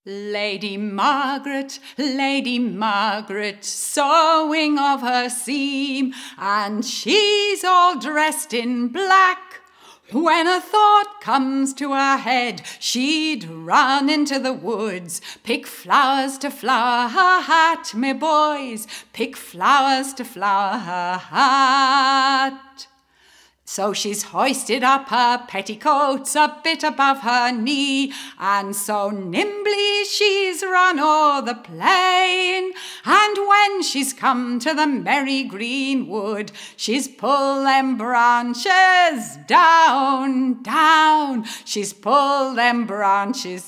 Lady Margaret, sewing of her seam, and she's all dressed in black. When a thought comes to her head, she'd run into the woods, pick flowers to flower her hat, me boys, pick flowers to flower her hat. So she's hoisted up her petticoats a bit above her knee, and so nimbly she's run o'er the plain. And when she's come to the merry green wood, she's pulled them branches down, down. She's pulled them branches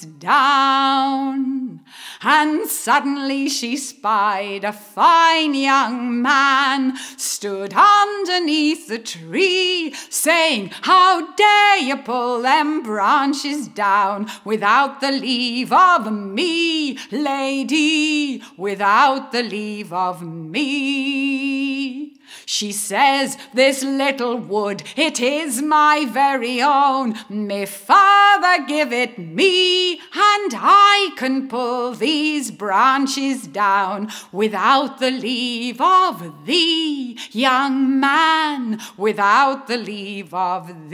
down. And suddenly she spied a fine young man stood underneath the tree, saying, "How dare you pull them branches down without the leave of me, lady, without the leave of me?" She says, "This little wood, it is my very own. Me father give it me, and I can pull these branches down without the leave of thee, young man, without the leave of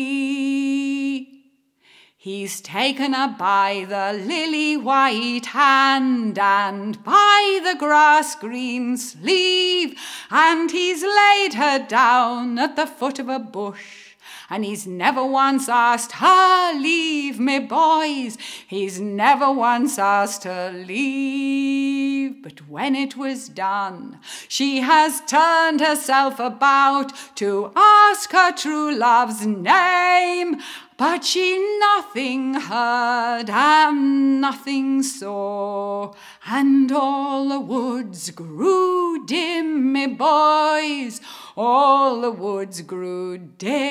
thee." He's taken her by the lily white hand and by the grass green sleeve, and he's laid her down at the foot of a bush. And he's never once asked her leave, me boys, he's never once asked her leave. But when it was done, she has turned herself about to ask her true love's name, but she nothing heard and nothing saw, and all the woods grew dim, me boys, all the woods grew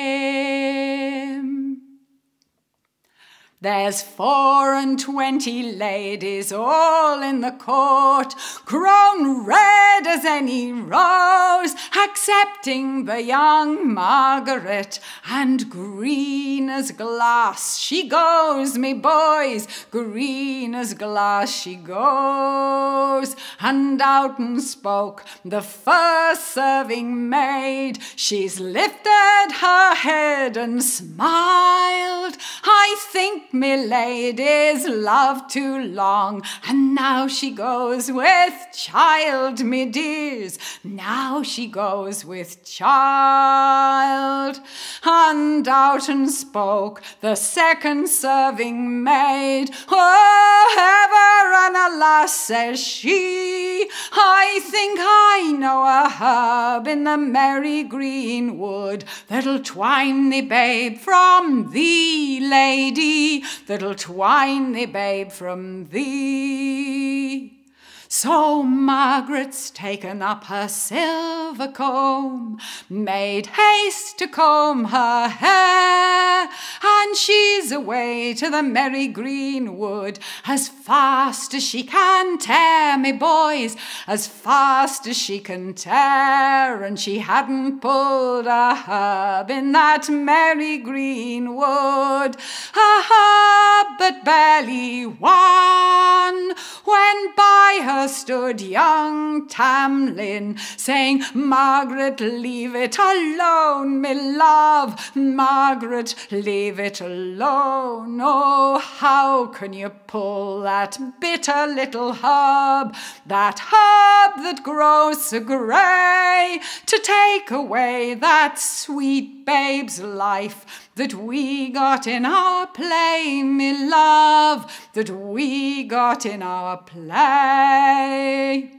dim. There's 24 ladies all in the court, grown red as any rose, excepting the young Margaret, and green as glass she goes, me boys, green as glass she goes. And out and spoke the first serving maid, she's lifted her head and smiled. "I think me lady's loved too long, and now she goes with child, me dears, now she goes with child." And out and spoke the second serving maid, "Oh, ever and alas," says she, "I think I know a herb in the merry green wood that'll twine thee, babe, from thee, lady, that'll twine thee, babe, from thee." So Margaret's taken up her silver comb, made haste to comb her hair, and she's away to the merry green wood as fast as she can tear, me boys, as fast as she can tear. And she hadn't pulled a herb in that merry green wood, a herb but barely one, when by her stood young Tam Lin, saying, "Margaret, leave it alone, me love, Margaret, leave it alone. Oh, how can you pull that bitter little herb that grows so grey, to take away that sweet babe's life that we got in our play, me love, that we got in our play?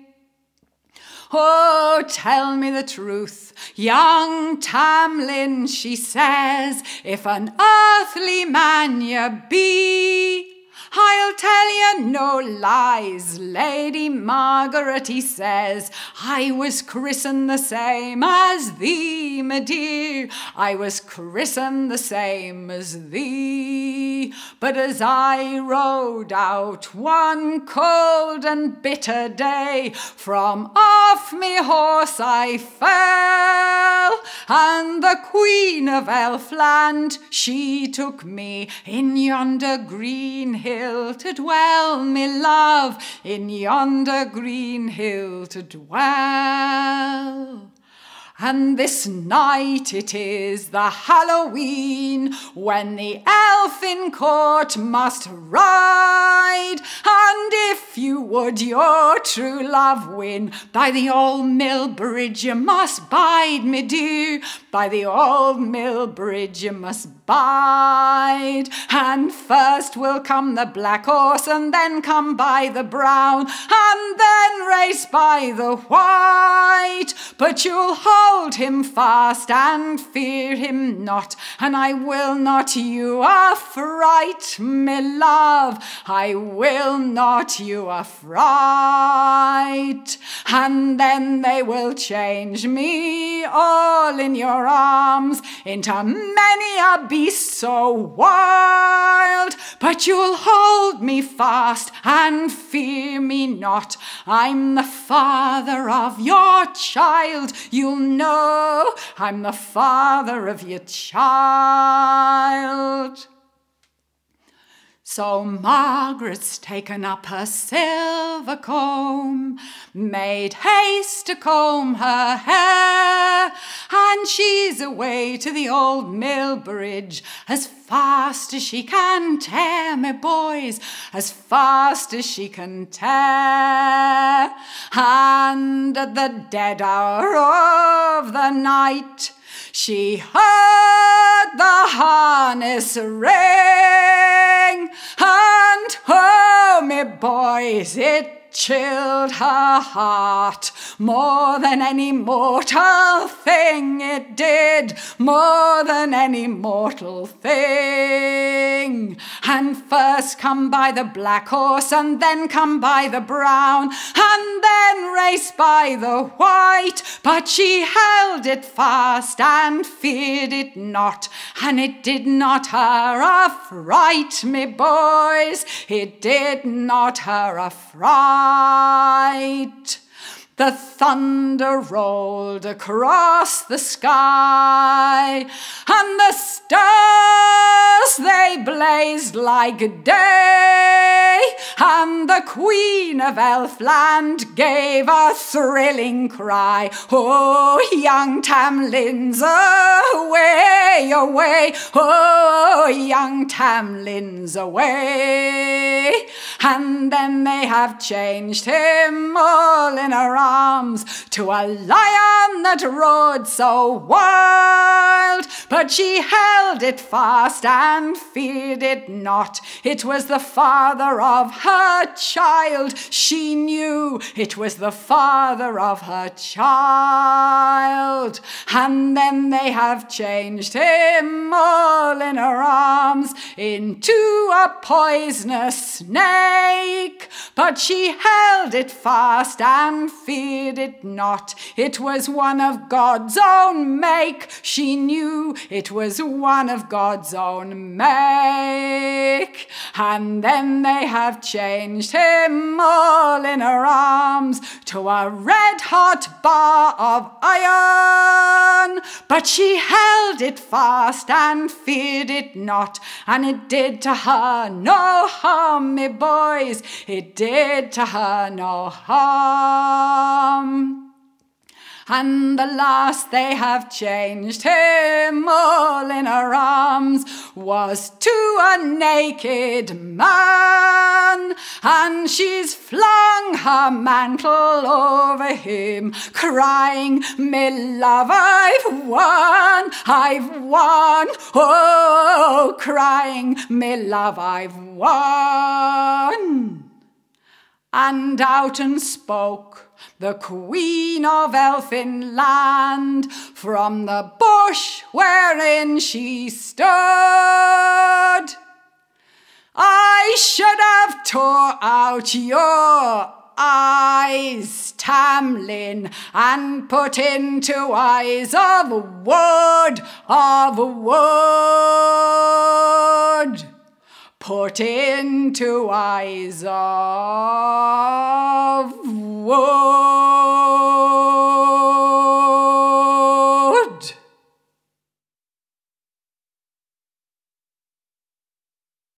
Oh, tell me the truth, young Tam Lin," she says, "if an earthly man you be, I'll tell you no lies, Lady Margaret," he says, "I was christened the same as thee, me dear, I was christened the same as thee. But as I rode out one cold and bitter day from off me horse I fell, and the Queen of Elfland, she took me in yonder green hill to dwell, me love, in yonder green hill to dwell. And this night it is the Halloween, when the elfin court must ride. And if you would your true love win, by the old mill bridge you must bide, me dear, by the old mill bridge you must bide. And first will come the black horse, and then come by the brown, and then race by the white. But you'll hold him fast and fear him not, and I will not you affright, me love, I will not you affright. And then they will change me all in your arms into many a beast so wild, but you'll hold me fast and fear me not, I'm the father of your child, you'll know I'm the father of your child. So Margaret's taken up her silver comb, made haste to comb her hair, and she's away to the old mill bridge as fast as she can tear, me boys, as fast as she can tear. And at the dead hour of the night, she heard the harness ring, and oh, me boys, it chilled her heart more than any mortal thing, it did, more than any mortal thing. And first come by the black horse, and then come by the brown, and then race by the white, but she held it fast and feared it not, and it did not her affright, me boys, it did not her affright. The thunder rolled across the sky, and the stars, they blazed like day, and the Queen of Elfland gave a thrilling cry, oh, young Tam Lin's away, away, oh, young Tam Lin's away. And then they have changed him all in her arms to a lion that roared so wild, but she held it fast and feared it not, it was the father of her child, she knew it was the father of her child. And then they have changed him all in her arms into a poisonous snake, but she held it fast and feared it not, it was one of God's own make, she knew it was one of God's own make. And then they have changed him all in her arms to a red-hot bar of iron, but she held it fast and feared it not, and it did to her no harm, me boys, it did to her no harm. And the last they have changed him all in her arms was to a naked man, and she's flung her mantle over him, crying, me love, I've won, oh, crying, me love, I've won. And out and spoke the Queen of Elfinland from the bush wherein she stood. I should have tore out your eyes, Tam Lin, and put into eyes of wood, put into eyes of wood.